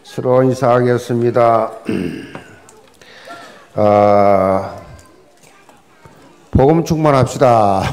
서로 인사하겠습니다. 복음 충만합시다.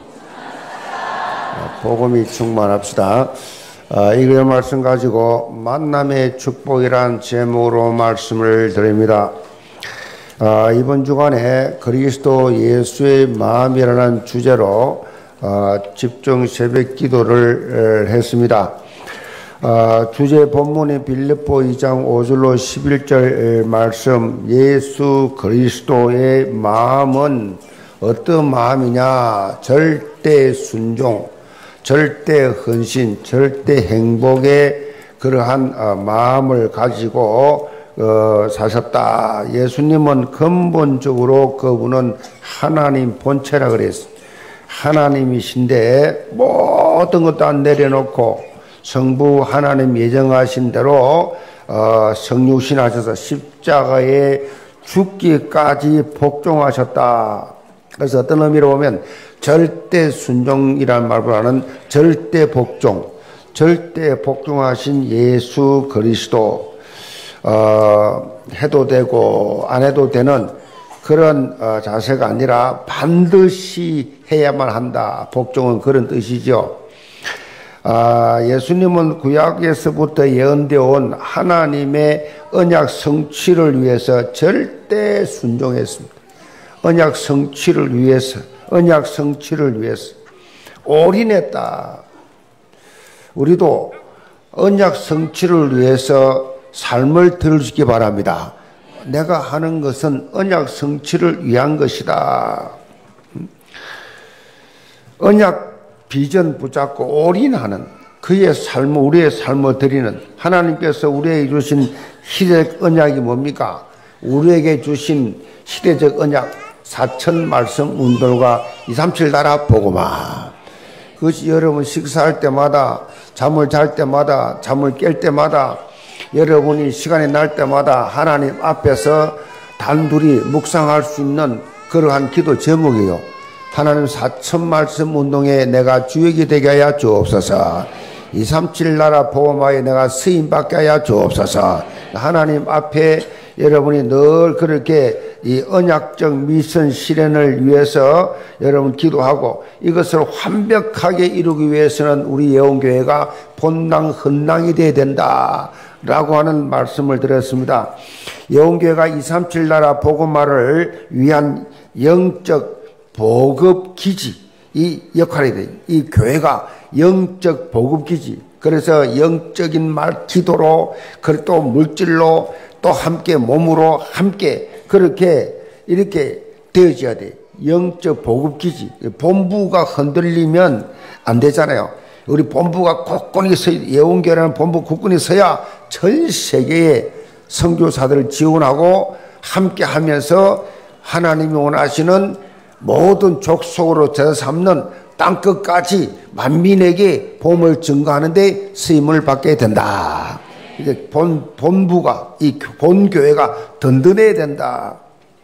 복음이 충만합시다. 이거의 말씀 가지고 만남의 축복이란 제목으로 말씀을 드립니다. 이번 주간에 그리스도 예수의 마음이라는 주제로 집중 새벽 기도를 했습니다. 주제 본문의 빌립보 2장 5절로 11절 말씀, 예수 그리스도의 마음은 어떤 마음이냐? 절대 순종, 절대 헌신, 절대 행복의 그러한 마음을 가지고 사셨다. 예수님은 근본적으로 그분은 하나님 본체라 그랬어요. 하나님이신데 모든 것도 안 내려놓고 성부 하나님 예정하신 대로 성육신하셔서 십자가에 죽기까지 복종하셨다. 그래서 어떤 의미로 보면 절대 순종이라는 말보다는 절대 복종, 절대 복종하신 예수 그리스도, 해도 되고 안 해도 되는 그런 자세가 아니라 반드시 해야만 한다. 복종은 그런 뜻이죠. 예수님은 구약에서부터 예언되어 온 하나님의 언약 성취를 위해서 절대 순종했습니다. 언약 성취를 위해서 올인했다. 우리도 언약 성취를 위해서 삶을 들어주기 바랍니다. 내가 하는 것은 언약 성취를 위한 것이다. 언약 비전 붙잡고 올인하는 그의 삶을, 우리의 삶을 드리는 하나님께서 우리에게 주신 시대적 언약이 뭡니까? 우리에게 주신 시대적 언약 4천 말씀 운동과 237 나라 복음화. 그것이 여러분 식사할 때마다, 잠을 잘 때마다, 잠을 깰 때마다, 여러분이 시간이 날 때마다 하나님 앞에서 단둘이 묵상할 수 있는 그러한 기도 제목이에요. 하나님 4천 말씀 운동에 내가 주역이 되게 하여 주옵소서. 237 나라 복음화에 내가 쓰임받게 하여 주옵소서. 하나님 앞에 여러분이 늘 그렇게 이 언약적 미션 실현을 위해서 여러분 기도하고 이것을 완벽하게 이루기 위해서는 우리 예언교회가 본당 헌당이 되어야 된다 라고 하는 말씀을 드렸습니다. 예언교회가 237 나라 복음화를 위한 영적 보급기지, 이 역할이 돼요. 이 교회가 영적 보급기지. 그래서 영적인 말, 기도로, 그리고 또 물질로, 또 함께 몸으로 함께 그렇게 이렇게 되어져야 돼. 영적 보급기지. 본부가 흔들리면 안 되잖아요. 우리 본부가 굳건히 서야, 예언교회라는 본부 굳건히 서야 전 세계의 선교사들을 지원하고 함께 하면서 하나님이 원하시는 모든 족속으로 제사 삼는 땅끝까지 만민에게 복음을 증거하는 데 쓰임을 받게 된다. 이제 본부가, 이 본교회가 든든해야 된다.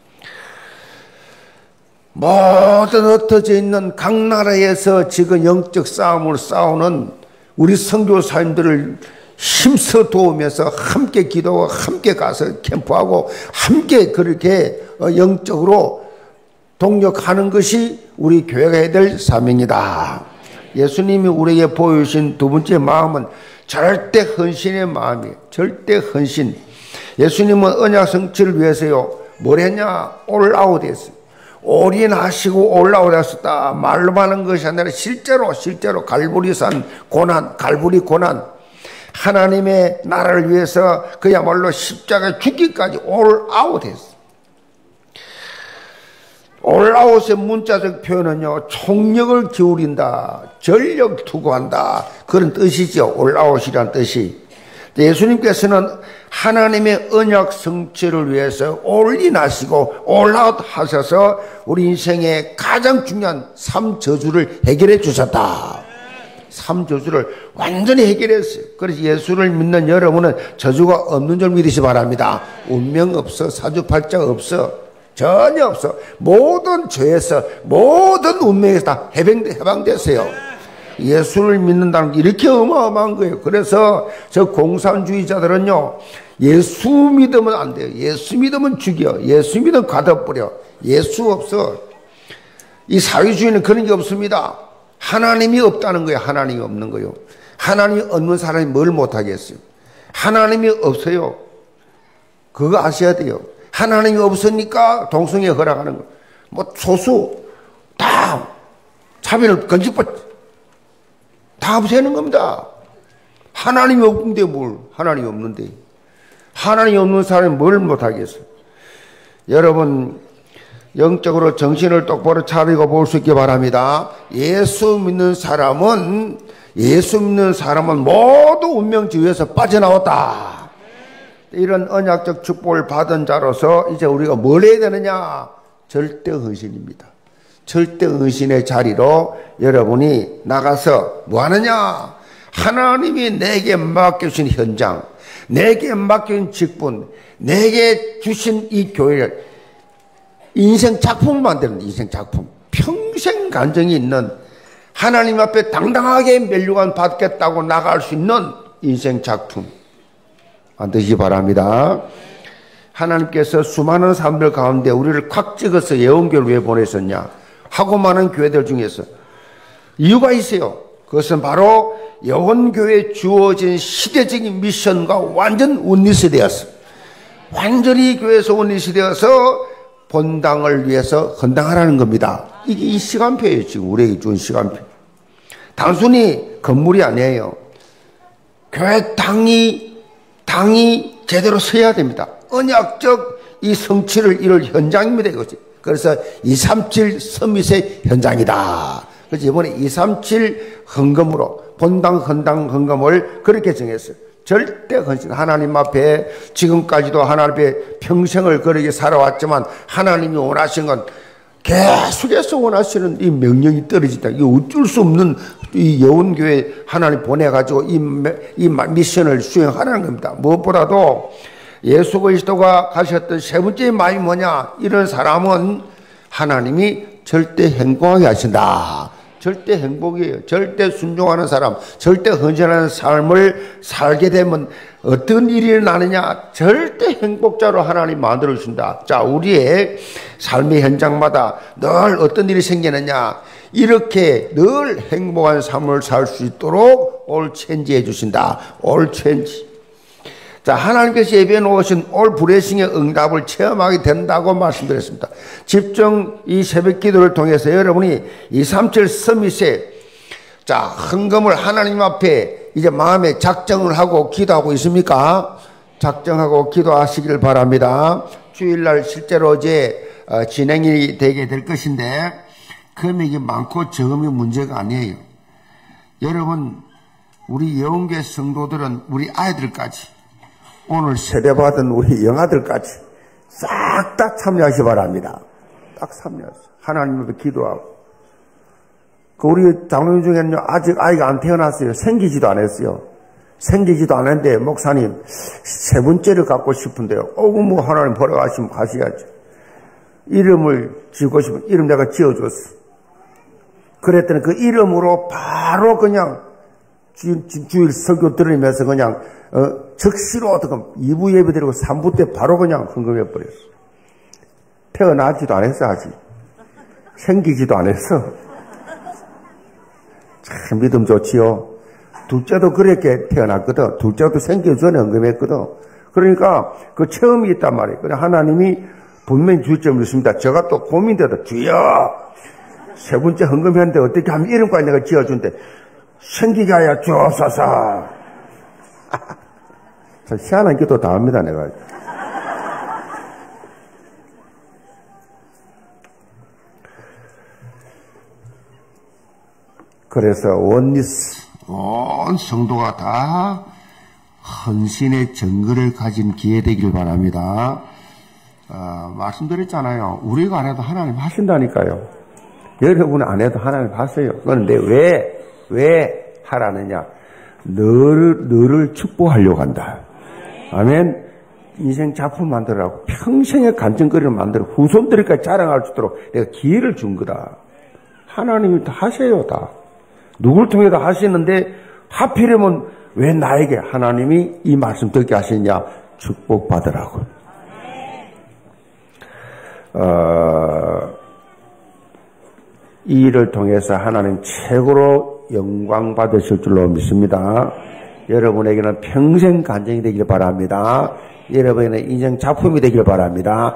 모든 흩어져 있는 각 나라에서 지금 영적 싸움을 싸우는 우리 선교사님들을 힘써 도우면서 함께 기도하고 함께 가서 캠프하고 함께 그렇게 영적으로 동력하는 것이 우리 교회가 해야 될 사명이다. 예수님이 우리에게 보여주신 두 번째 마음은 절대 헌신의 마음이에요. 절대 헌신. 예수님은 언약 성취를 위해서요, 뭘 했냐? 올아웃 했어요. 올인하시고 올아웃 하셨다. 말로만 하는 것이 아니라 실제로 갈보리산 고난, 갈보리 고난. 하나님의 나라를 위해서 그야말로 십자가에 죽기까지 올아웃 했어요. 올아웃의 문자적 표현은요, 총력을 기울인다, 전력 투구한다, 그런 뜻이죠. 올아웃이란 뜻이. 예수님께서는 하나님의 언약 성취를 위해서 올인하시고 올아웃 하셔서 우리 인생의 가장 중요한 3저주를 해결해 주셨다. 3저주를 완전히 해결했어요. 그래서 예수를 믿는 여러분은 저주가 없는 줄 믿으시 바랍니다. 운명 없어, 사주팔자 없어, 전혀 없어. 모든 죄에서, 모든 운명에서 다 해방됐어요. 예수를 믿는다는 게 이렇게 어마어마한 거예요. 그래서 저 공산주의자들은요, 예수 믿으면 안 돼요. 예수 믿으면 죽여. 예수 믿으면 가둬버려. 예수 없어. 이 사회주의는 그런 게 없습니다. 하나님이 없다는 거예요. 하나님이 없는 거예요. 하나님이 없는 사람이 뭘 못하겠어요. 하나님이 없어요. 그거 아셔야 돼요. 하나님이 없으니까 동성애 허락하는 거예요. 뭐 소수 다 차별을 건집어 다 없애는 겁니다. 하나님이 없는데 뭘, 하나님이 없는데. 하나님이 없는 사람이 뭘 못하겠어요. 여러분, 영적으로 정신을 똑바로 차리고 볼 수 있기 바랍니다. 예수 믿는 사람은 모두 운명지위에서 빠져나왔다. 이런 언약적 축복을 받은 자로서 이제 우리가 뭘 해야 되느냐? 절대 헌신입니다. 절대 헌신의 자리로 여러분이 나가서 뭐 하느냐? 하나님이 내게 맡겨주신 현장, 내게 맡겨준 직분, 내게 주신 이 교회를 인생 작품을 만드는 인생 작품, 평생 간증이 있는 하나님 앞에 당당하게 멸류관 받겠다고 나갈 수 있는 인생 작품 만드시기 바랍니다. 하나님께서 수많은 사람들 가운데 우리를 콱 찍어서 예언교회를 왜 보내셨냐 하고 많은 교회들 중에서 이유가 있어요. 그것은 바로 예언교회에 주어진 시대적인 미션과 완전 원리시 되었어. 완전히 교회에서 원리시 되어서 본당을 위해서 헌당하라는 겁니다. 이게 이 시간표예요. 지금 우리에게 준 시간표. 단순히 건물이 아니에요. 교회 당이 제대로 서야 됩니다. 언약적 이 성취를 이룰 현장입니다. 이것이. 그래서 237 서밋의 현장이다. 그래서 이번에 237 헌금으로 본당 헌당 헌금을 그렇게 정했어요. 절대 헌신. 하나님 앞에 지금까지도 하나님 앞에 평생을 그렇게 살아왔지만 하나님이 원하신 건 계속해서 원하시는 이 명령이 떨어진다. 이거 어쩔 수 없는 이 예언교회 하나님 보내가지고 이 미션을 수행하라는 겁니다. 무엇보다도 예수 그리스도가 가셨던 세 번째 마음이 뭐냐? 이런 사람은 하나님이 절대 행복하게 하신다. 절대 행복이에요. 절대 순종하는 사람, 절대 헌신하는 삶을 살게 되면 어떤 일이 나느냐? 절대 행복자로 하나님 만들어 주신다. 자, 우리의 삶의 현장마다 늘 어떤 일이 생기느냐? 이렇게 늘 행복한 삶을 살 수 있도록 올 체인지해 주신다. 올 체인지. 자, 하나님께서 예배해 놓으신 올 브레싱의 응답을 체험하게 된다고 말씀드렸습니다. 집중 이 새벽 기도를 통해서 여러분이 237 서밋에 자, 헌금을 하나님 앞에 이제 마음에 작정을 하고 기도하고 있습니까? 작정하고 기도하시길 바랍니다. 주일날 실제로 이제 진행이 되게 될 것인데 금액이 많고 적음이 문제가 아니에요. 여러분, 우리 예언교회 성도들은 우리 아이들까지 오늘 세례받은 우리 영아들까지 싹 다 참여하시 바랍니다. 딱 참여하세요. 하나님 앞에 기도하고. 우리 장로님 중에는 아직 아이가 안 태어났어요. 생기지도 않았어요. 생기지도 않았는데 목사님 세 번째를 갖고 싶은데요. 뭐 하나님 벌어가시면 가셔야죠. 이름을 지고 싶으면 이름 내가 지어줬어. 그랬더니 그 이름으로 바로 그냥 주일 설교 들으면서 그냥 적시로 어떻게 2부 예배 드리고 3부 때 바로 그냥 헌금해 버렸어. 태어나지도 않았어. 아직 생기지도 않았어. 참 믿음 좋지요. 둘째도 그렇게 태어났거든. 둘째도 생기기 전에 헌금했거든. 그러니까 그 체험이 있단 말이에요. 그래 하나님이 분명히 줄 점이 있습니다. 제가 또 고민되다. 주여 세 번째 헌금했는데 어떻게 하면 이름까지 내가 지어준대. 생기게 하여 주옵소서. 희한한 기도 다 합니다, 내가. 그래서 원리스, 온 성도가 다 헌신의 정글을 가진 기회 되길 바랍니다. 말씀드렸잖아요. 우리가 안 해도 하나님 하신다니까요. 여러분 안 해도 하나님 하세요. 그런데 왜 하라느냐? 너를 축복하려고 한다. 아멘. 인생 작품 만들라고 평생의 간증거리를 만들어 후손들까지 자랑할 수 있도록 내가 기회를 준 거다. 하나님이 다 하세요. 다. 누굴 통해서 하시는데 하필이면 왜 나에게 하나님이 이 말씀 듣게 하시냐? 축복받으라고. 이 일을 통해서 하나님 최고로 영광 받으실 줄로 믿습니다. 여러분에게는 평생 간증이 되길 바랍니다. 여러분에게는 인생 작품이 되길 바랍니다.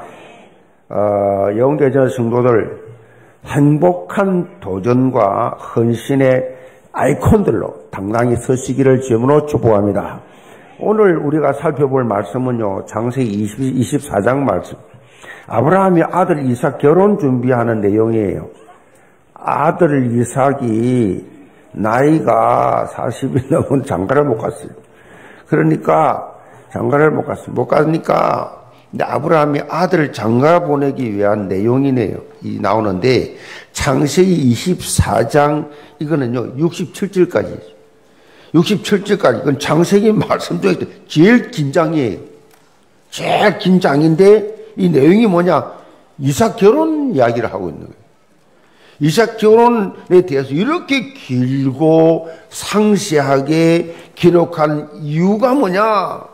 영대전 성도들 행복한 도전과 헌신의 아이콘들로 당당히 서시기를 주님으로 축복합니다. 오늘 우리가 살펴볼 말씀은요, 창세기 24장 말씀. 아브라함이 아들 이삭 결혼 준비하는 내용이에요. 아들 이삭이 나이가 40이 넘은 장가를 못 갔어요. 그러니까 장가를 못 갔어요. 못 가니까 아브라함이 아들을 장가 보내기 위한 내용이네요. 이 나오는데 창세기 24장 이거는요 67절까지 67절까지 이건 창세기 말씀 중에 제일 긴 장이에요. 제일 긴 장인데 이 내용이 뭐냐? 이삭 결혼 이야기를 하고 있는 거예요. 이삭 결혼에 대해서 이렇게 길고 상세하게 기록한 이유가 뭐냐?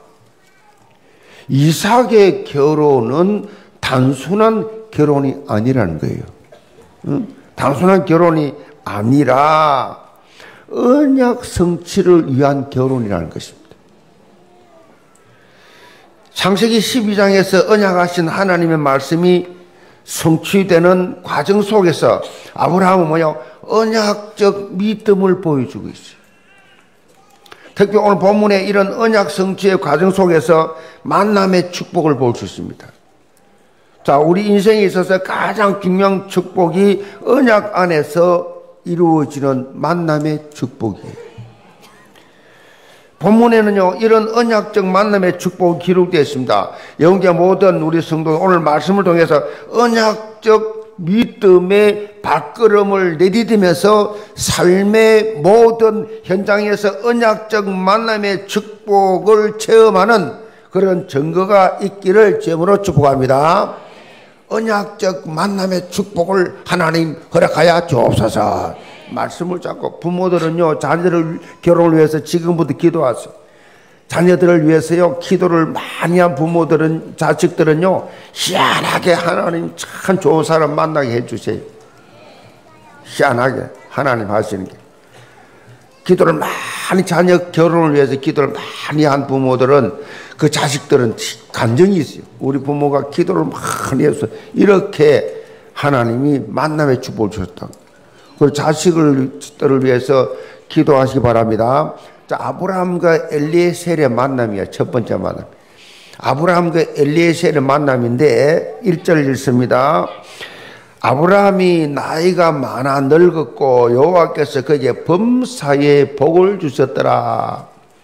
이삭의 결혼은 단순한 결혼이 아니라는 거예요. 단순한 결혼이 아니라 언약 성취를 위한 결혼이라는 것입니다. 창세기 12장에서 언약하신 하나님의 말씀이 성취되는 과정 속에서 아브라함은 뭐요? 언약적 믿음을 보여주고 있어요. 특히 오늘 본문에 이런 언약 성취의 과정 속에서 만남의 축복을 볼 수 있습니다. 자, 우리 인생에 있어서 가장 중요한 축복이 언약 안에서 이루어지는 만남의 축복이에요. 본문에는요, 이런 언약적 만남의 축복이 기록되어 있습니다. 영계 모든 우리 성도 오늘 말씀을 통해서 언약적 믿음의 발걸음을 내디디면서 삶의 모든 현장에서 언약적 만남의 축복을 체험하는 그런 증거가 있기를 주님으로 축복합니다. 언약적 만남의 축복을 하나님 허락하여 주옵소서. 말씀을 잡고 부모들은요 자녀들 결혼을 위해서 지금부터 기도하세요. 자녀들을 위해서요 기도를 많이 한 부모들은 자식들은요 희한하게 하나님 참 좋은 사람 만나게 해주세요. 희한하게 하나님 하시는 게 기도를 많이 자녀 결혼을 위해서 기도를 많이 한 부모들은 그 자식들은 감정이 있어요. 우리 부모가 기도를 많이 해서 이렇게 하나님이 만남의 축복을 주셨다고. 그리고 자식들을 위해서 기도하시기 바랍니다. 자, 아브라함과 엘리에셀의 만남이야. 첫 번째 만남. 아브라함과 엘리에셀의 만남인데 1절 읽습니다. 아브라함이 나이가 많아 늙었고 여호와께서 그에게 범사에 복을 주셨더라.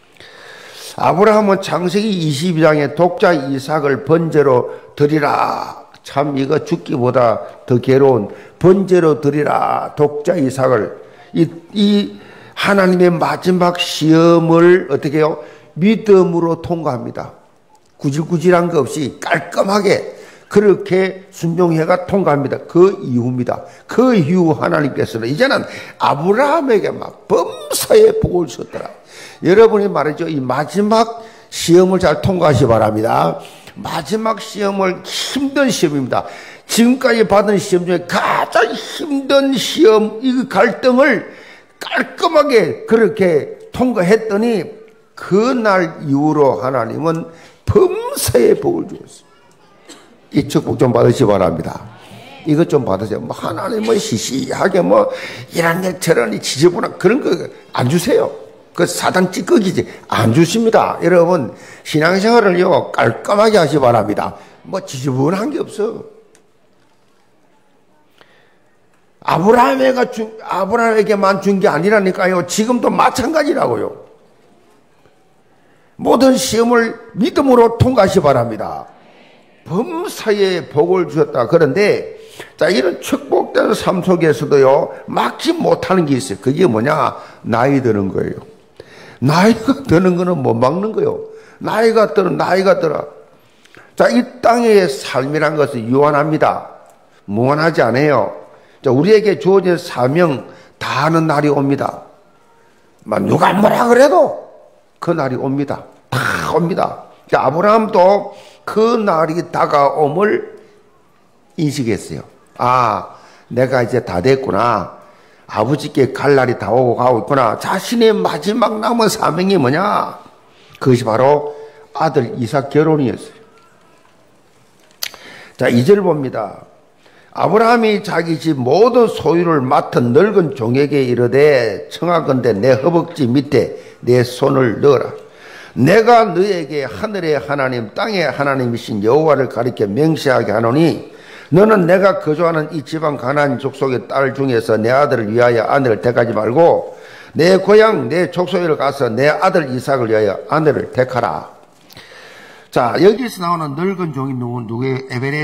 아브라함은 창세기 22장에 독자 이삭을 번제로 드리라. 참 이거 죽기보다 더 괴로운 번제로 드리라 독자 이삭을 이 하나님의 마지막 시험을 어떻게 해요? 믿음으로 통과합니다. 구질구질한 거 없이 깔끔하게 그렇게 순종해가 통과합니다. 그 이후입니다. 그 이후 하나님께서는 이제는 아브라함에게 막 범사에 복을 주셨더라. 여러분이 말이죠. 이 마지막 시험을 잘 통과하시기 바랍니다. 마지막 시험을 힘든 시험입니다. 지금까지 받은 시험 중에 가장 힘든 시험, 이 갈등을 깔끔하게 그렇게 통과했더니 그날 이후로 하나님은 범사에 복을 주었어요. 이 축복 좀 받으시기 바랍니다. 이것 좀 받으세요. 뭐 하나님은 시시하게 뭐 이런 일 저런 일 지저분한 그런 거 안 주세요. 그 사단 찌꺼기지 안 주십니다. 여러분 신앙생활을요 깔끔하게 하시기 바랍니다. 뭐 지저분한 게 없어. 아브라함에게만 준 게 아니라니까요. 지금도 마찬가지라고요. 모든 시험을 믿음으로 통과하시기 바랍니다. 범사에 복을 주셨다. 그런데 자 이런 축복된 삶 속에서도요 막지 못하는 게 있어요. 그게 뭐냐? 나이 드는 거예요. 나이가 드는 거는 못 막는 거예요. 나이가 들어. 자, 이 땅의 삶이란 것은 유한합니다. 무한하지 않아요. 자, 우리에게 주어진 사명 다 하는 날이 옵니다. 누가 뭐라 그래도 그 날이 옵니다. 다 옵니다. 아브라함도 그 날이 다가옴을 인식했어요. 아, 내가 이제 다 됐구나. 아버지께 갈 날이 다 오고 가고 있구나. 자신의 마지막 남은 사명이 뭐냐? 그것이 바로 아들 이삭 결혼이었어요. 자, 2절 봅니다. 아브라함이 자기 집 모든 소유를 맡은 늙은 종에게 이르되 청하건대 내 허벅지 밑에 내 손을 넣어라. 내가 너에게 하늘의 하나님 땅의 하나님이신 여호와를 가리켜 맹세하게 하노니 너는 내가 거주하는 이 지방 가나안 족속의 딸 중에서 내 아들을 위하여 아내를 택하지 말고 내 고향 내 족속에 가서 내 아들 이삭을 위하여 아내를 택하라. 자, 여기서 나오는 늙은 종이 누구예요?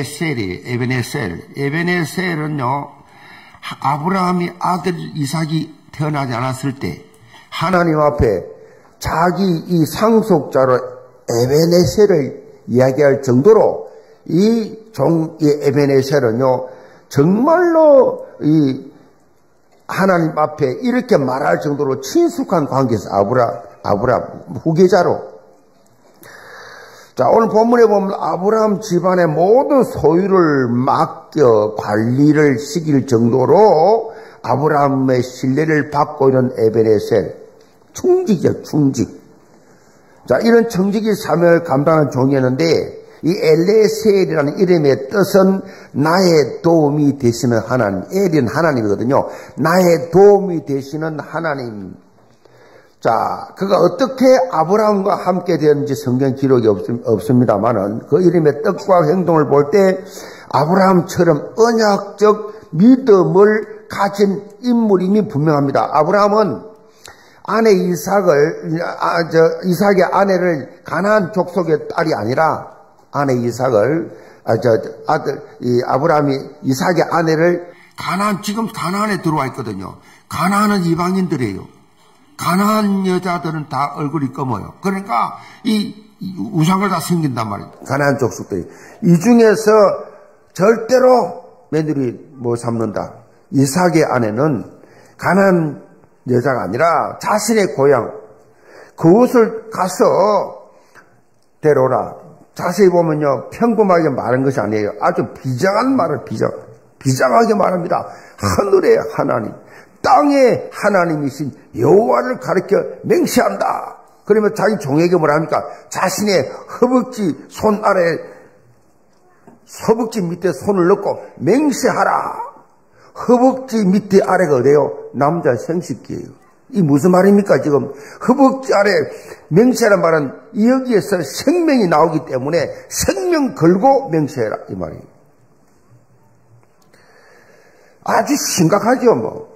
에베네셀은요, 아브라함이 아들 이삭이 태어나지 않았을 때 하나님 앞에 자기 이 상속자로 에베네셀을 이야기할 정도로 이 에베네셀은요, 정말로 이 하나님 앞에 이렇게 말할 정도로 친숙한 관계에서 아브라함 후계자로. 자, 오늘 본문에 보면 아브라함 집안의 모든 소유를 맡겨 관리를 시킬 정도로 아브라함의 신뢰를 받고 있는 에베네셀. 충직이죠, 충직. 자, 이런 청지기 사명을 감당하는 종이었는데, 이 엘레셀이라는 이름의 뜻은 나의 도움이 되시는 하나님. 엘은 하나님이거든요. 나의 도움이 되시는 하나님. 자, 그가 어떻게 아브라함과 함께 되었는지 성경 기록이 없습니다만은 그 이름의 뜻과 행동을 볼 때 아브라함처럼 언약적 믿음을 가진 인물임이 분명합니다. 아브라함은 아내 이삭의 아내를 가나안 족속의 딸이 아니라 아내 이삭을 아브라함이 이삭의 아내를 지금 가나안에 들어와 있거든요. 가나안은 이방인들이에요. 가나안 여자들은 다 얼굴이 검어요. 그러니까 이 우상을 다 숨긴단 말이에요. 가나안 족속들이. 이 중에서 절대로 며느리 못 삼는다. 이삭의 아내는 가나안 여자가 아니라 자신의 고향 그곳을 가서 데려오라. 자세히 보면요, 평범하게 말한 것이 아니에요. 아주 비장한 말을 비장하게 말합니다. 하늘의 하나님, 땅의 하나님이신 여호와를 가리켜 맹세한다. 그러면 자기 종에게 뭐라 합니까? 자신의 허벅지 밑에 손을 넣고 맹세하라. 허벅지 밑에 아래가 어디예요? 남자 생식기예요. 이 무슨 말입니까? 지금 허벅지 아래 맹세하란 말은 여기에서 생명이 나오기 때문에 생명 걸고 맹세해라 이 말이에요. 아주 심각하죠 뭐.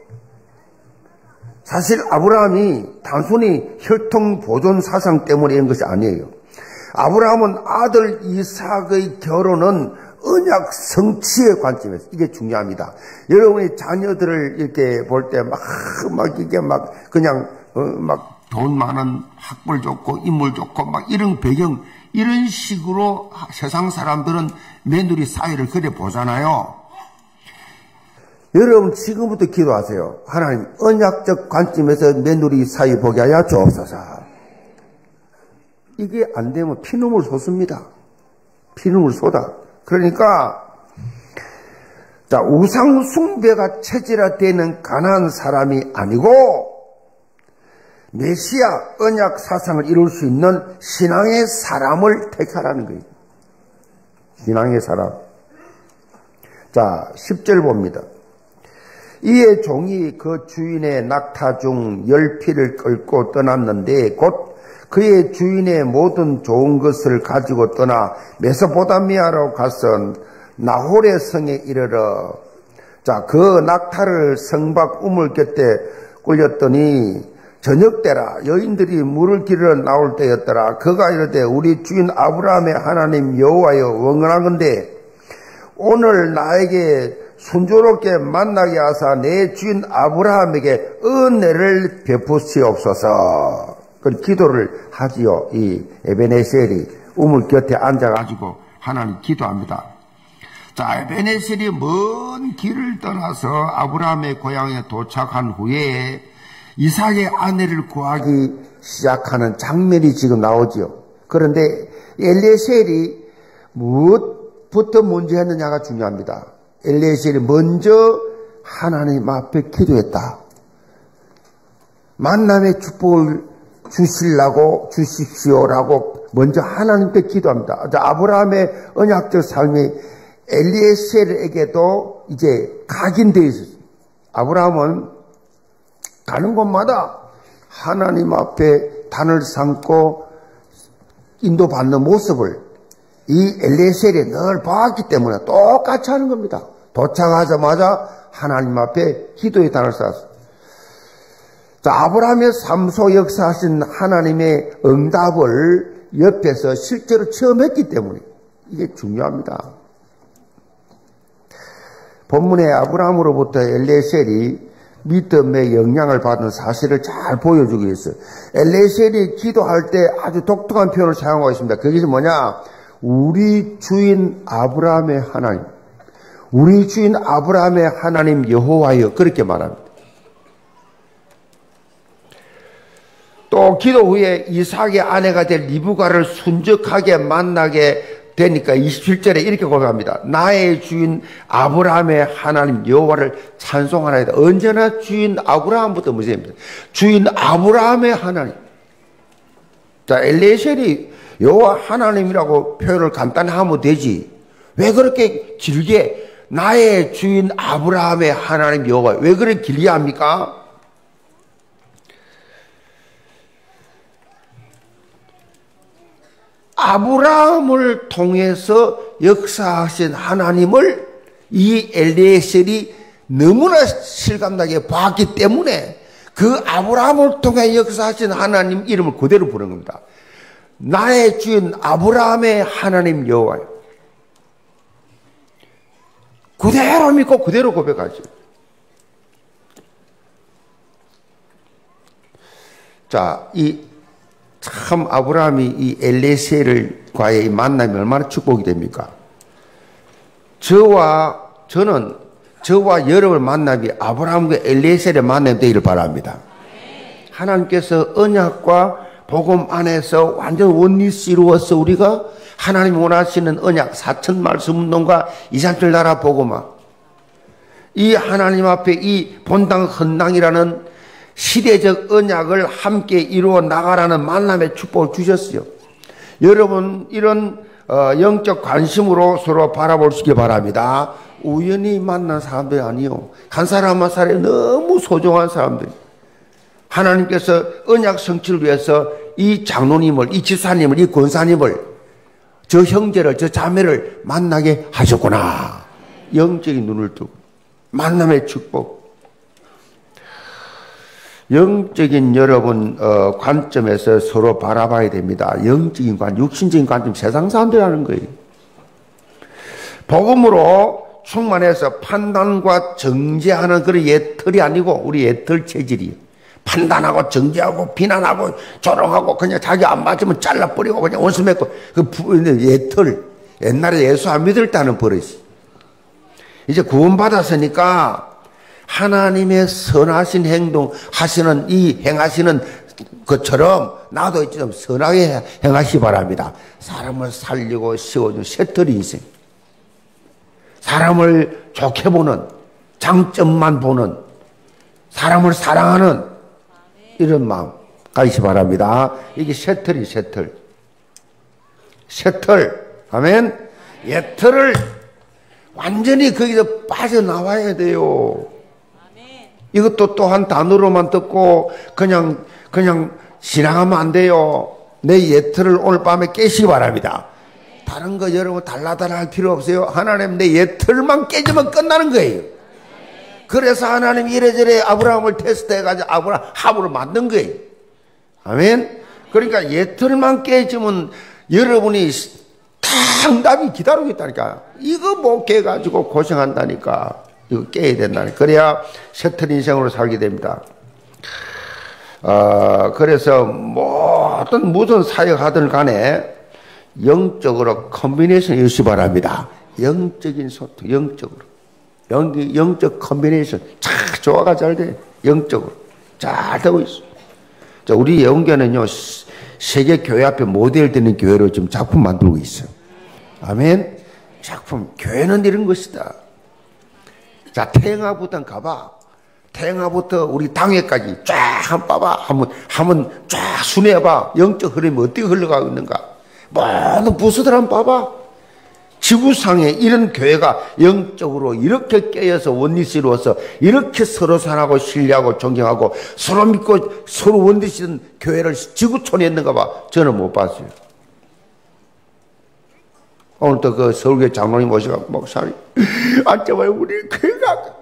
사실 아브라함이 단순히 혈통 보존 사상 때문에 이런 것이 아니에요. 아브라함은 아들 이삭의 결혼은 언약 성취의 관점에서 이게 중요합니다. 여러분이 자녀들을 이렇게 볼 때 그냥 돈 많은 학벌 좋고 인물 좋고 이런 배경 이런 식으로 세상 사람들은 며느리 사이를 그래 보잖아요. 여러분 지금부터 기도하세요. 하나님 언약적 관점에서 며느리 사이 보게 하여 주옵소서. 이게 안 되면 피눈물 쏟습니다. 피눈물 쏟아. 그러니까 자, 우상 숭배가 체질화되는 가난한 사람이 아니고 메시아 언약 사상을 이룰 수 있는 신앙의 사람을 택하라는 거예요. 신앙의 사람. 자, 10절 봅니다. 이에 종이 그 주인의 낙타 중 10피를 끌고 떠났는데 곧 그의 주인의 모든 좋은 것을 가지고 떠나 메소포타미아로 가서 나홀의 성에 이르러 자, 그 낙타를 성 밖 우물 곁에 꿀렸더니 저녁 때라 여인들이 물을 기르러 나올 때였더라. 그가 이르되 우리 주인 아브라함의 하나님 여호와여 원하건대 오늘 나에게 순조롭게 만나게 하사 내 주인 아브라함에게 은혜를 베푸시옵소서. 그 기도를 하지요. 이 에베네셀이 우물 곁에 앉아가지고 하나님 기도합니다. 자, 에베네셀이 먼 길을 떠나서 아브라함의 고향에 도착한 후에 이삭의 아내를 구하기 시작하는 장면이 지금 나오지요. 그런데 엘리에셀이 무엇부터 먼저 했느냐가 중요합니다. 엘리에셀이 먼저 하나님 앞에 기도했다. 만남의 축복을 주십시오라고 먼저 하나님께 기도합니다. 아브라함의 언약적 삶이 엘리에셀에게도 이제 각인되어 있었어요. 아브라함은 가는 곳마다 하나님 앞에 단을 삼고 인도받는 모습을 이 엘리에셀이 늘 봐왔기 때문에 똑같이 하는 겁니다. 도착하자마자 하나님 앞에 기도의 단을 쌓았어요. 자, 아브라함의 삶 속 역사하신 하나님의 응답을 옆에서 실제로 체험했기 때문에 이게 중요합니다. 본문에 아브라함으로부터 엘리에셀이 믿음의 영향을 받은 사실을 잘 보여주고 있어요. 엘리에셀이 기도할 때 아주 독특한 표현을 사용하고 있습니다. 그게 뭐냐? 우리 주인 아브라함의 하나님, 우리 주인 아브라함의 하나님 여호와여, 그렇게 말합니다. 또 기도 후에 이삭의 아내가 될 리브가를 순적하게 만나게 되니까 27절에 이렇게 고백합니다. 나의 주인 아브라함의 하나님 여호와를 찬송하나이다. 언제나 주인 아브라함부터 문제입니다. 주인 아브라함의 하나님. 자, 엘리에셀이 여호와 하나님이라고 표현을 간단히 하면 되지. 왜 그렇게 길게 나의 주인 아브라함의 하나님 여호와, 왜 그렇게 길게 합니까? 아브라함을 통해서 역사하신 하나님을 이 엘리에셀이 너무나 실감나게 봤기 때문에 그 아브라함을 통해 역사하신 하나님 이름을 그대로 부르는 겁니다. 나의 주인 아브라함의 하나님 여호와요. 그대로 믿고 그대로 고백하죠. 자, 참 아브라함이 이 엘리에셀과의 만남이 얼마나 축복이 됩니까? 저와 여러분의 만남이 아브라함과 엘리에셀의 만남이 되기를 바랍니다. 하나님께서 언약과 복음 안에서 완전 원리스 이루어서 우리가 하나님 원하시는 언약 4천 말씀 운동과 2, 3천 나라 복음화, 이 하나님 앞에 이 본당 헌당이라는 시대적 언약을 함께 이루어 나가라는 만남의 축복을 주셨어요. 여러분 이런 영적 관심으로 서로 바라보시기 바랍니다. 우연히 만난 사람들이 아니요, 한 사람 한 사람이 너무 소중한 사람들이 하나님께서 언약 성취를 위해서 이 장로님을, 이 집사님을, 이 권사님을, 저 형제를, 저 자매를 만나게 하셨구나. 영적인 눈을 뜨고 만남의 축복. 영적인 여러분 관점에서 서로 바라봐야 됩니다. 영적인 관점, 육신적인 관점, 세상 사람들이 하는 거예요. 복음으로 충만해서 판단과 정죄하는 그런 옛틀이 아니고 우리 옛틀 체질이에요. 판단하고 정죄하고 비난하고 조롱하고 그냥 자기 안 맞으면 잘라버리고 그냥 원수 맺고, 그 옛틀, 옛날에 예수 안 믿을 때 하는 버릇이. 이제 구원받았으니까 하나님의 선하신 행동 하시는 이 행하시는 것처럼 나도 좀 선하게 행하시 바랍니다. 사람을 살리고 세워주는 셔틀 인생, 사람을 좋게 보는, 장점만 보는, 사람을 사랑하는 이런 마음 가시기 바랍니다. 이게 셔틀이 셔틀. 아멘. 옛틀을 완전히 거기서 빠져나와야 돼요. 이것도 또한 단어로만 듣고 그냥 지나가면 안 돼요. 내 옛틀을 오늘 밤에 깨시기 바랍니다. 다른 거 여러분 달라달라 할 필요 없어요. 하나님 내 옛틀만 깨지면 끝나는 거예요. 그래서 하나님 이래저래 아브라함을 테스트해가지고 아브라함으로 만든 거예요. 아멘. 그러니까 옛틀만 깨지면 여러분이 다 응답이 기다리고 있다니까. 이거 못 깨가지고 고생한다니까. 이거 깨야 된다니까. 그래야 셔틀 인생으로 살게 됩니다. 그래서 무슨 사역하든 간에 영적으로 컨비네이션 이루시 바랍니다. 영적인 소통, 영적으로. 영적 컨비네이션. 참 조화가 잘 돼. 영적으로. 잘 되고 있어요. 자, 우리 예언교회는요, 세계 교회 앞에 모델 되는 교회로 지금 작품 만들고 있어요. 아멘. 작품, 교회는 이런 것이다. 자, 태영아부터 가봐. 태영아부터 우리 당회까지 쫙 한번 봐봐. 한번 쫙 순회해봐. 영적 흐름이 어떻게 흘러가고 있는가. 모든 부서들 한번 봐봐. 지구상에 이런 교회가 영적으로 이렇게 깨어서 원리스 이루어서 이렇게 서로 사랑하고 신뢰하고 존경하고 서로 믿고 서로 원리스는 교회를 지구촌에 있는가 봐. 저는 못 봤어요. 오늘 또 그 서울교회 장로님 모시고 목사님 앉아봐요. 우리 교회가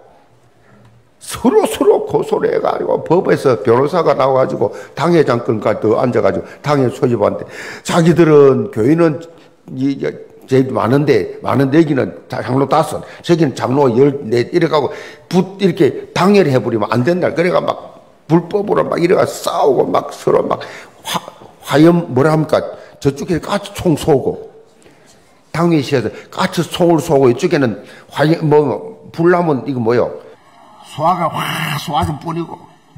서로 고소를 해가지고 법에서 변호사가 나와가지고 당회장권까지 더 앉아가지고 당회 소집하는데 자기들은 교회는 제일 많은데 여기는 장로 5, 저기는 장로 14 이래가고 이렇게 당회를 해버리면 안 된다. 그래가 막 불법으로 막 이래가 싸우고 막 서로 막 화염 뭐라 합니까? 저쪽에 까치 총 쏘고 당회시에서 까치 총을 쏘고 이쪽에는 화염 불나면 이거 뭐요? 소화가 확 쏘아져 뿌리고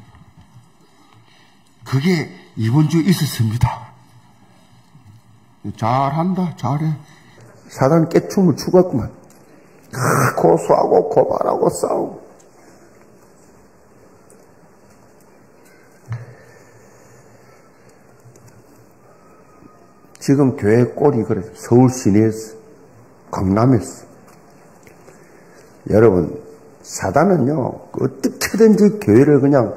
그게 이번 주에 있었습니다. 잘한다, 잘해. 사단 깨춤을 추겠구만. 고소하고 고발하고 싸우고. 지금 교회 꼴이 그래. 서울 시내에서, 강남에서. 여러분, 사단은요, 어떻게든지 교회를 그냥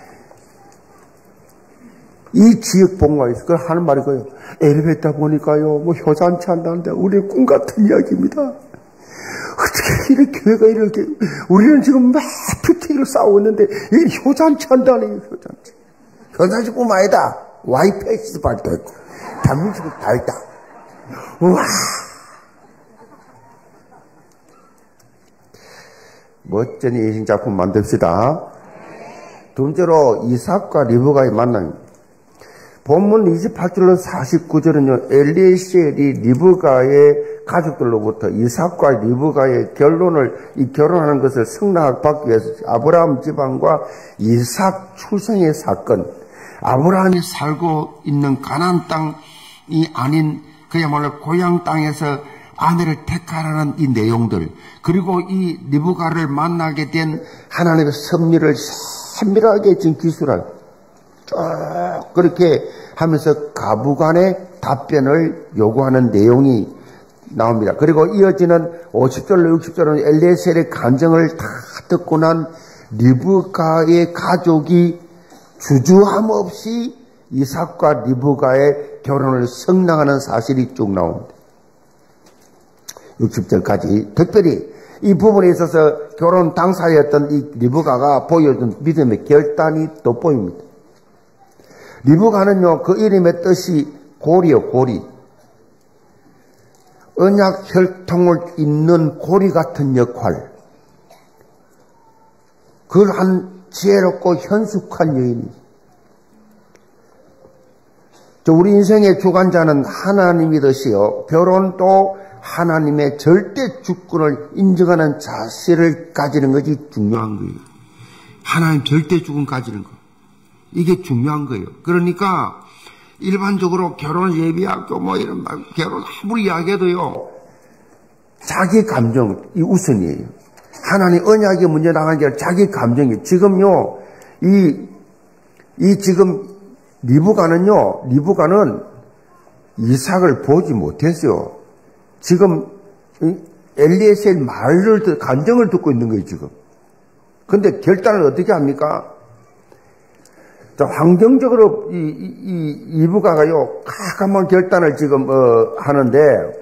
이 지역 본가에서 그걸 하는 말이 거예요. 엘리베이터 보니까요, 뭐 효잔치 한다는데 우리 꿈 같은 이야기입니다. 어떻게 이렇게 교회가 이렇게 우리는 지금 막 PT로 싸우고 있는데 이 효잔치 한다니 효잔치. 효잔치뿐만 아니다. 와이페이스도 발달했고 단문식도 다 있다. 우와. 멋진 예신작품 만듭시다. 두 번째로 이삭과 리브가의 만남. 본문 28절로 49절은요, 엘리에셀이 리브가의 가족들로부터 이삭과 리브가의 결혼하는 것을 승낙받기 위해서 아브라함 집안과 이삭 출생의 사건, 아브라함이 살고 있는 가나안 땅이 아닌 그야말로 고향 땅에서 아내를 택하라는 이 내용들, 그리고 이 리브가를 만나게 된 하나님의 섭리를 세밀하게 지금 기술한 쭉 그렇게 하면서 가부간의 답변을 요구하는 내용이 나옵니다. 그리고 이어지는 50절로 60절은 엘리에셀의 간증을 다 듣고 난 리브가의 가족이 주저함 없이 이삭과 리브가의 결혼을 승낙하는 사실이 쭉 나옵니다. 60절까지 특별히 이 부분에 있어서 결혼 당사였던 이 리브가가 보여준 믿음의 결단이 돋보입니다. 리브가는요, 그 이름의 뜻이 고리요, 고리. 언약 혈통을 잇는 고리 같은 역할. 그러한 지혜롭고 현숙한 여인이. 우리 인생의 주관자는 하나님이듯이요, 결혼도 하나님의 절대 주권을 인정하는 자세를 가지는 것이 중요한 거예요. 하나님 절대 주권 가지는 거. 이게 중요한 거예요. 그러니까 일반적으로 결혼 예비학교 뭐 이런 결혼 아무리 이야기해도요, 자기 감정이 우선이에요. 하나님 언약의 문제 나간 게 아니라 자기 감정이. 지금요, 지금 리브가는 이삭을 보지 못했어요. 지금 엘리에셀 말을 감정을 듣고 있는 거예요, 지금. 근데 결단을 어떻게 합니까? 자, 환경적으로 리브가가요, 가감한 결단을 지금 하는데,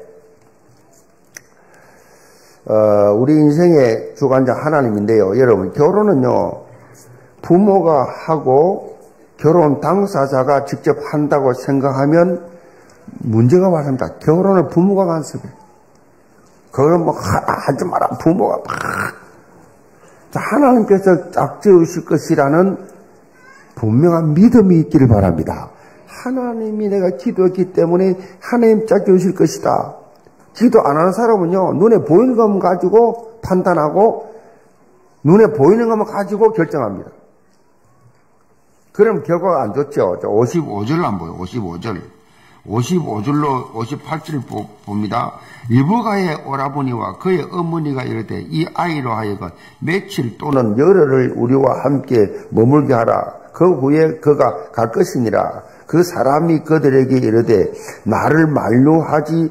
우리 인생의 주관자 하나님인데요. 여러분, 결혼은요, 부모가 하고 결혼 당사자가 직접 한다고 생각하면 문제가 발생합니다. 결혼을 부모가 간섭해. 그걸 뭐 하지 마라. 부모가 막. 자, 하나님께서 짝지으실 것이라는 분명한 믿음이 있기를 바랍니다. 하나님이 내가 기도했기 때문에 하나님 짝지으실 것이다. 기도 안 하는 사람은요, 눈에 보이는 것만 가지고 판단하고 눈에 보이는 것만 가지고 결정합니다. 그럼 결과가 안 좋죠. 55절 안 보여. 55절. 55절로 58절을 봅니다. 리브가의 오라버니와 그의 어머니가 이르되 이 아이로 하여금 며칠 또는 열흘을 우리와 함께 머물게 하라. 그 후에 그가 갈 것이니라. 그 사람이 그들에게 이르되 나를 만류하지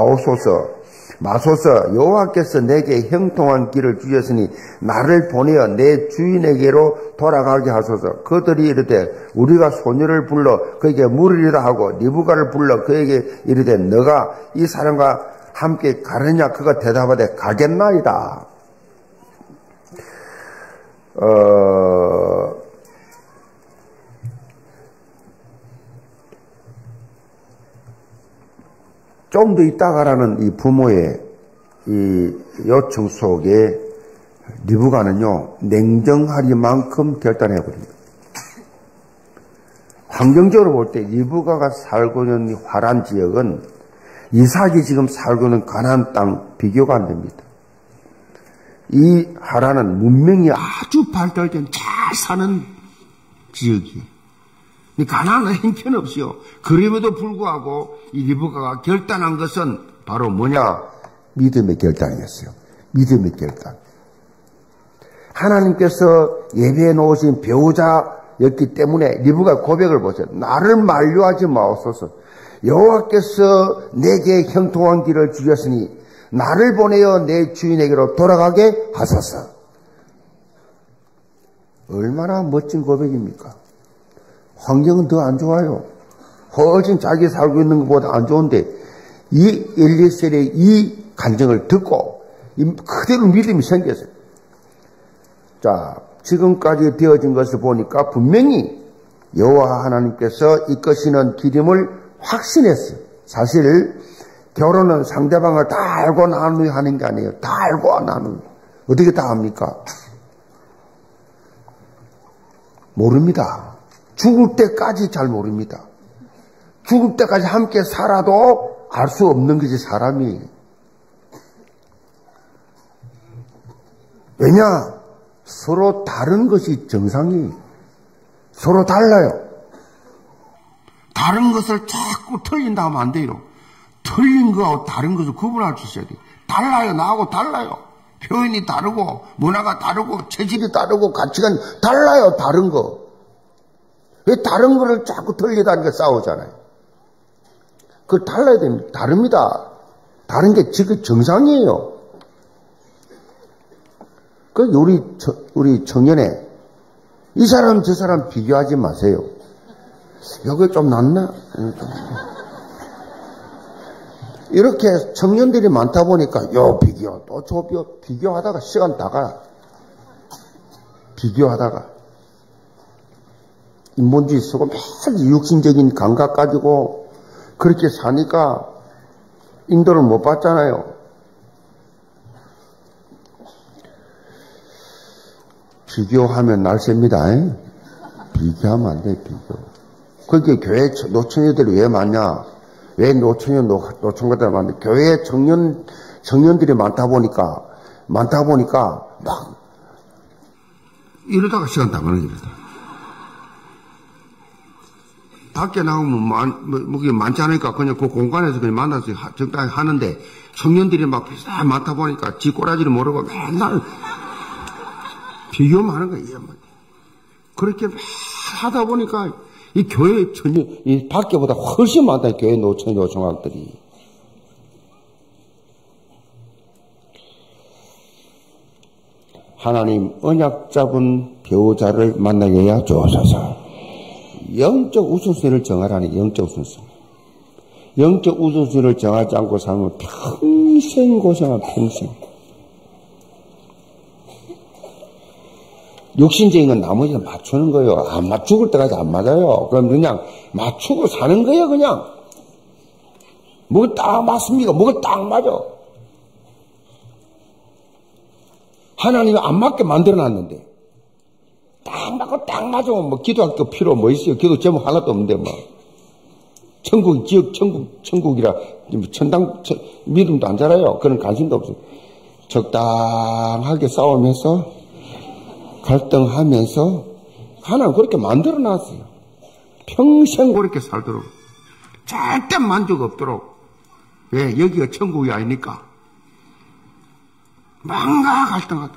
마소서. 여호와께서 내게 형통한 길을 주셨으니 나를 보내어 내 주인에게로 돌아가게 하소서. 그들이 이르되 우리가 소녀를 불러 그에게 물으리라 하고 리브가를 불러 그에게 이르되 너가 이 사람과 함께 가느냐. 그가 대답하되 가겠나이다. 좀 더 있다 가라는 이 부모의 이 요청 속에 리브가는요, 냉정하리만큼 결단해버립니다. 환경적으로 볼 때 리브가가 살고 있는 이 화란 지역은 이삭이 지금 살고 있는 가나안 땅 비교가 안 됩니다. 이 하란은 문명이 아주 발달된 잘 사는 지역이에요. 가나안은 형편없이요. 그럼에도 불구하고 이 리브가가 결단한 것은 바로 뭐냐? 믿음의 결단이었어요. 믿음의 결단. 하나님께서 예배해 놓으신 배우자였기 때문에 리브가 고백을 보세요. 나를 만류하지 마옵소서. 여호와께서 내게 형통한 길을 주셨으니 나를 보내어 내 주인에게로 돌아가게 하소서. 얼마나 멋진 고백입니까? 환경은 더 안 좋아요. 훨씬 자기 살고 있는 것보다 안 좋은데 이 엘리에셀의 이 간증을 듣고 그대로 믿음이 생겼어요. 자, 지금까지 되어진 것을 보니까 분명히 여호와 하나님께서 이끄시는 기름을 확신했어요. 사실 결혼은 상대방을 다 알고 난 후에 하는 게 아니에요. 다 알고 난 후에. 어떻게 다 합니까? 모릅니다. 죽을 때까지 잘 모릅니다. 죽을 때까지 함께 살아도 알 수 없는 것이 사람이. 왜냐? 서로 다른 것이 정상이에요. 서로 달라요. 다른 것을 자꾸 틀린다 하면 안 돼요. 틀린 거하고 다른 것을 구분할 수 있어야 돼요. 달라요. 나하고 달라요. 표현이 다르고 문화가 다르고 체질이 다르고 가치관이 달라요. 다른 거. 왜 다른 거를 자꾸 틀리다니까 싸우잖아요. 그걸 달라야 됩니다. 다릅니다. 다른 게 지금 정상이에요. 그 우리 청년에 이 사람 저 사람 비교하지 마세요. 여기 좀 낫나? 이렇게 청년들이 많다 보니까 요 비교 또 저 비교하다가 시간 다 가. 비교하다가 인본주의 쓰고 매일 육신적인 감각 가지고 그렇게 사니까 인도를 못 받잖아요. 비교하면 날쌔입니다. 비교하면 안 돼, 비교. 그렇게 교회 노처녀들이 왜 많냐? 왜 노총각들 많냐? 교회 청년들이 많다 보니까 막 이러다가 시간 다 가는 겁니다. 밖에 나오면 그게 많지 않으니까 그냥 그 공간에서 그냥 만나서 적당히 하는데 청년들이 막 많다 보니까 지 꼬라지를 모르고 맨날 비교만 하는 거예요. 그렇게 하다 보니까 이 교회 청년, 이 밖에보다 훨씬 많다, 교회 노처녀 종학들이. 하나님 언약 잡은 배우자를 만나게 해 주옵소서. 영적 우선순위를 정하라니, 영적 우선순위. 영적 우선순위를 정하지 않고 살면 평생 고생한 평생. 육신적인 건 나머지는 맞추는 거예요. 안 죽을 때까지 안 맞아요. 그럼 그냥 맞추고 사는 거예요, 그냥. 뭐가 딱 맞습니까? 뭐가 딱 맞아. 하나님이 안 맞게 만들어놨는데. 딱 맞고 딱 맞으면 뭐 기도할 거 필요 뭐 있어요? 기도 제목 하나도 없는데 뭐. 천국, 지역, 천국이라, 믿음도 안 자라요. 그런 관심도 없어요. 적당하게 싸우면서, 갈등하면서, 하나님 그렇게 만들어 놨어요. 평생 그렇게 살도록. 절대 만족 없도록. 왜? 여기가 천국이 아니니까. 망가 갈등하도록.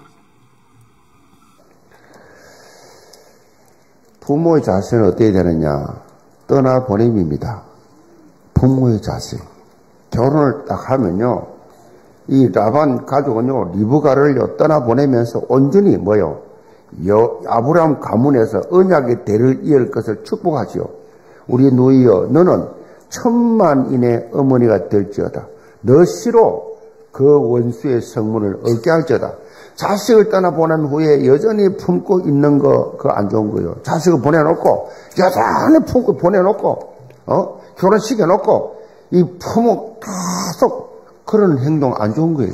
부모의 자세는 어떻게 되느냐? 떠나보냄입니다. 부모의 자세. 결혼을 딱 하면요, 이 라반 가족은요, 리브가를 떠나보내면서 온전히 뭐요? 아브라함 가문에서 언약의 대를 이을 것을 축복하지요. 우리 누이여, 너는 천만인의 어머니가 될지어다. 너시로 그 원수의 성문을 얻게 할지어다. 자식을 떠나보낸 후에 여전히 품고 있는 거, 그거 안 좋은 거예요. 자식을 보내놓고, 여전히 품고 보내놓고, 결혼시켜놓고, 이 부모 계속 그런 행동 안 좋은 거예요.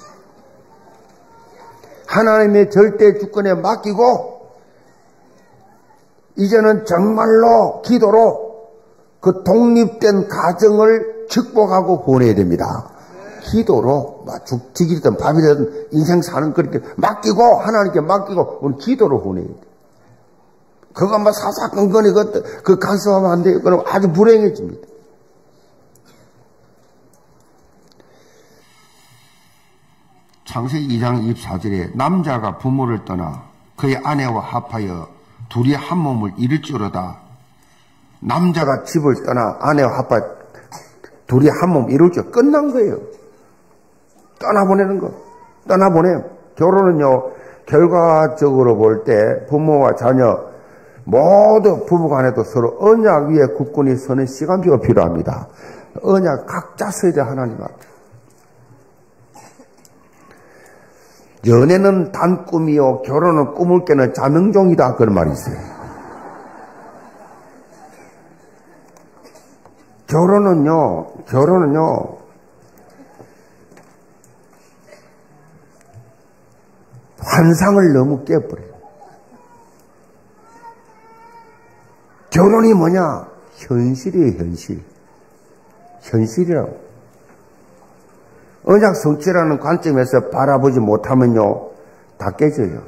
하나님의 절대 주권에 맡기고, 이제는 정말로 기도로 그 독립된 가정을 축복하고 보내야 됩니다. 기도로, 죽이든 밥이든 인생 사는 그렇게 맡기고, 하나님께 맡기고, 우리 기도로 보내야 돼. 그거 사사건건이 그 간섭하면 안 돼요. 그럼 아주 불행해집니다. 창세기 2장 24절에 남자가 부모를 떠나 그의 아내와 합하여 둘이 한 몸을 이룰지어다. 남자가 집을 떠나 아내와 합하여 둘이 한 몸 이룰지어다. 끝난 거예요. 떠나보내는 거. 떠나보내. 결혼은요, 결과적으로 볼 때 부모와 자녀 모두 부부간에도 서로 언약 위에 굳건히 서는 시간표가 필요합니다. 언약 각자 서야 돼, 하나님 앞에. 연애는 단 꿈이요, 결혼은 꿈을 깨는 자명종이다. 그런 말이 있어요. 결혼은요, 환상을 너무 깨버려요. 결혼이 뭐냐? 현실이에요, 현실. 현실이라고. 언약 성취라는 관점에서 바라보지 못하면요, 다 깨져요.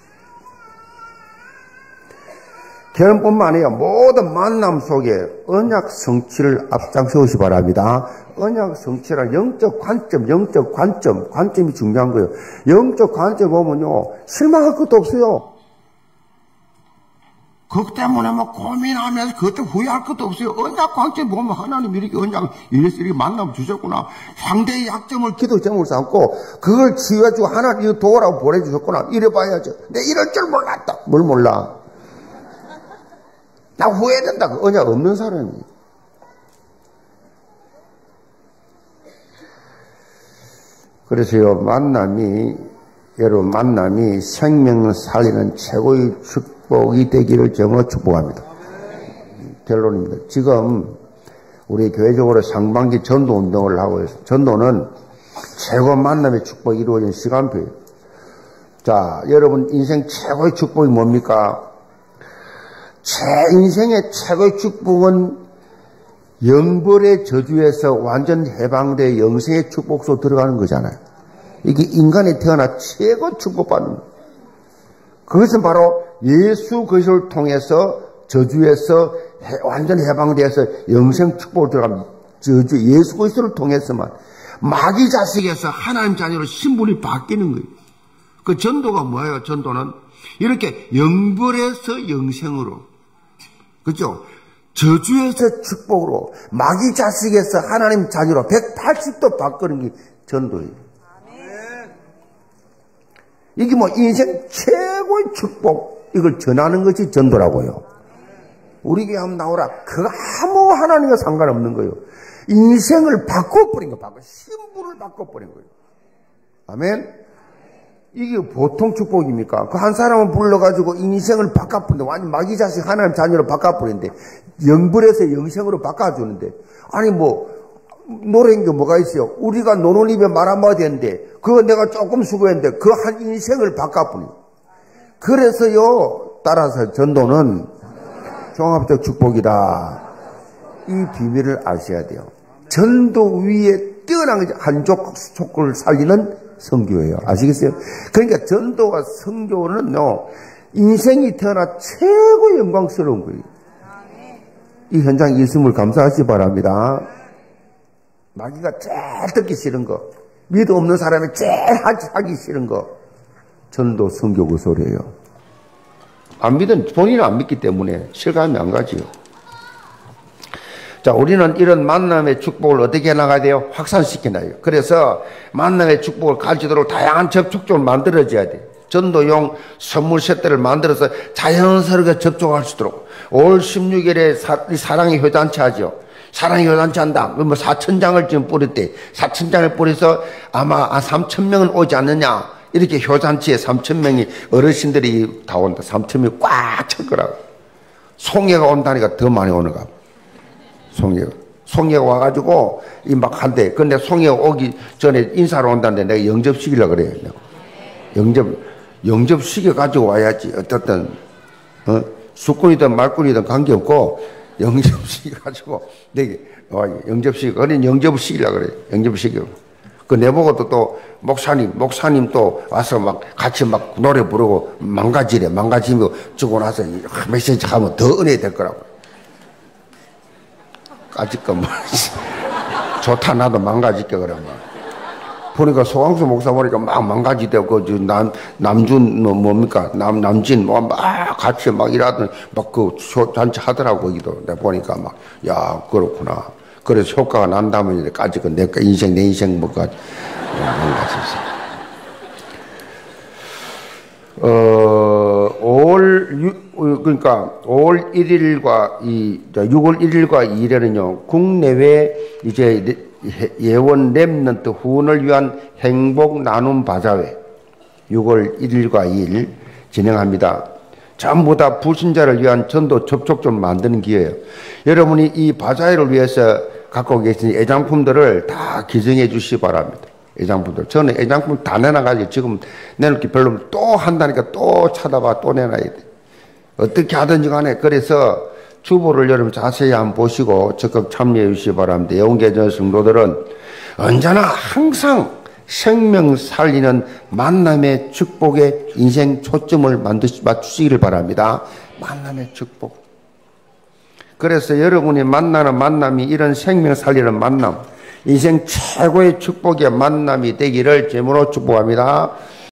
결혼뿐만 아니라 모든 만남 속에 언약 성취를 앞장서오시 바랍니다. 언약 성취란 영적 관점, 관점이 중요한 거예요. 영적 관점 보면요, 실망할 것도 없어요. 그것 때문에 고민하면서 그것 때문에 후회할 것도 없어요. 언약 관점 보면 하나님 이렇게 언약, 이렇게 만남 주셨구나. 상대의 약점을 기도점을 삼고, 그걸 치유해주고 하나님 이거 도우라고 보내주셨구나. 이래 봐야죠. 내가 이럴 줄 몰랐다. 뭘 몰라? 나 후회된다. 그 언약 없는 사람이. 그래서요, 여러분 만남이 생명을 살리는 최고의 축복이 되기를 정말 축복합니다. 결론입니다. 지금 우리 교회적으로 상반기 전도 운동을 하고 있어요. 전도는 최고 만남의 축복이 이루어진 시간표예요. 자, 여러분 인생 최고의 축복이 뭡니까? 제 인생의 최고의 축복은 영벌의 저주에서 완전 해방돼 영생의 축복으로 들어가는 거잖아요. 이게 인간이 태어나 최고 축복받는 거예요. 그것은 바로 예수 그리스도를 통해서 저주에서 완전 해방되어서 영생 축복으로 들어갑니다. 저주 예수 그리스도를 통해서만. 마귀 자식에서 하나님 자녀로 신분이 바뀌는 거예요. 그 전도가 뭐예요? 전도는 이렇게 영벌에서 영생으로, 그렇죠? 저주에서 축복으로, 마귀 자식에서 하나님 자녀로 180도 바꾸는 게 전도예요. 이게 인생 최고의 축복, 이걸 전하는 것이 전도라고요. 우리 교회 한번 나오라. 그거 아무 하나님과 상관없는 거예요. 인생을 바꿔버린 거, 신분을 바꿔버린 거예요. 아멘? 이게 보통 축복입니까? 그 한 사람을 불러가지고 인생을 바꿔버리는데, 완전 마귀 자식 하나님 자녀로 바꿔버리는데, 영불에서 영생으로 바꿔주는데, 아니 노래인 게 뭐가 있어요? 우리가 노는 입에 말 한마디 했는데, 그거 내가 조금 수고했는데, 그 한 인생을 바꿔버려. 그래서요, 따라서 전도는 종합적 축복이다. 이 비밀을 아셔야 돼요. 전도 위에 뛰어난 한족속을 살리는 선교예요. 아시겠어요? 그러니까 전도와 선교는요, 인생이 태어나 최고 영광스러운 거예요. 이 현장에 있음을 감사하시 바랍니다. 마귀가 제일 듣기 싫은 거, 믿음 없는 사람이 제일 하기 싫은 거, 전도, 선교, 그 소리예요. 안 믿은, 본인은 안 믿기 때문에 실감이 안 가지요. 자, 우리는 이런 만남의 축복을 어떻게 나가야 돼요? 확산시켜놔요. 그래서 만남의 축복을 가지도록 다양한 접촉점을 만들어줘야 돼요. 전도용 선물 세트를 만들어서 자연스럽게 접촉할 수 있도록. 5월 16일에 사랑의 효단체 하죠. 사랑의 효단체 한다. 뭐 4,000장을 지금 뿌렸대. 4,000장을 뿌려서 아마 3,000명은 오지 않느냐. 이렇게 효단체에 3,000명이 어르신들이 다 온다. 3,000명이 꽉 찰 거라고. 송해가 온다니까 더 많이 오는가. 송해가 와가지고 이 막 한대. 근데 송해가 오기 전에 인사로 온다는데 내가 영접시키려고 그래요. 영접시켜 가지고 와야지. 어떻든 수꾼이든 말꾼이든 관계없고 영접시켜 가지고 내게 영접시켜. 그래 영접을 시키려고 그래. 영접을 시켜. 그 내보고도 또 목사님 또 와서 막 같이 막 노래 부르고 망가지며 주고 나서 메시지 하면 더 은혜 될 거라고. 까짓 거 뭐 좋다 나도 망가질게 그러면. 보니까 소광수 목사 보니까 막 망가지되고 그 남준 뭡니까 남진 뭐 막 같이 막 일하더니 막 그 잔치 하더라고 거기도 내가 보니까 막 야 그렇구나. 그래서 효과가 난다면 이제 까짓 거 내 인생 뭐가 망가졌어. 5월 1일과 6월 1일과 2일에는요, 국내외 이제 예원 렘넌트 후원을 위한 행복 나눔 바자회 6월 1일과 2일 진행합니다. 전부 다 불신자를 위한 전도 접촉점을 만드는 기회예요. 여러분이 이 바자회를 위해서 갖고 계신 애장품들을 다 기증해 주시기 바랍니다. 애장품들. 저는 애장품 다 내놔가지고 지금 내놓을 게 별로 또 한다니까 또 찾아봐 또 내놔야 돼. 어떻게 하든지 간에. 그래서 주보를 여러분 자세히 한번 보시고 적극 참여해 주시기 바랍니다. 영계전 성도들은 언제나 항상 생명 살리는 만남의 축복에 인생 초점을 맞추시기를 바랍니다. 만남의 축복. 그래서 여러분이 만나는 만남이 이런 생명 살리는 만남, 인생 최고의 축복의 만남이 되기를 제물로 축복합니다.